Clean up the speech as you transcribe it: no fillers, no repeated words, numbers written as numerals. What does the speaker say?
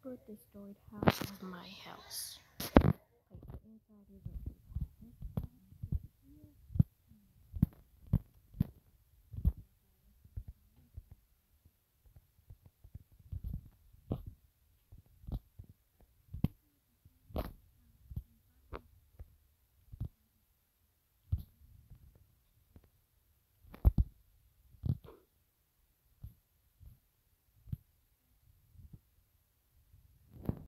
put the stored house of my house. Like the inside is